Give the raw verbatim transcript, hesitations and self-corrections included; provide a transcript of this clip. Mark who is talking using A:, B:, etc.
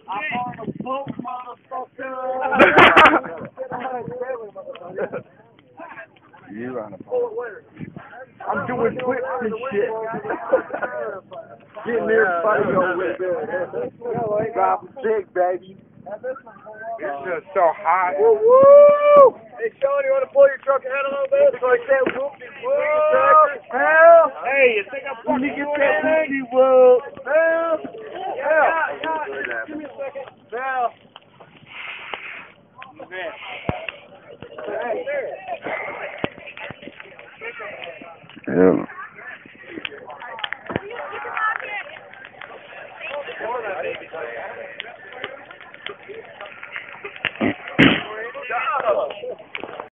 A: on a boat, motherfucker.
B: You on a boat.
A: I'm doing whips and shit. Getting everybody on with it. Drop a stick, baby.
B: This is so hot.
A: Woo woo! Hey, Sean, you want to pull your truck ahead a little bit so I can't whoop you? Hell! Hey, you think I'm fucking you get that whoopie whoop? Hell! Yeah, yeah. Give me a second. Hell.
B: Yeah.